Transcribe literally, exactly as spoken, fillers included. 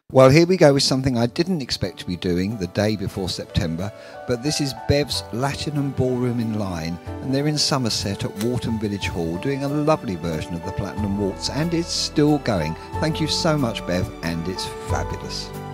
Well, here we go with something I didn't expect to be doing the day before September, but this is Bev's Latin and Ballroom in Line, and they're in Somerset at Walton Village Hall doing a lovely version of the Platinum Waltz, and it's still going. Thank you so much, Bev, and it's fabulous.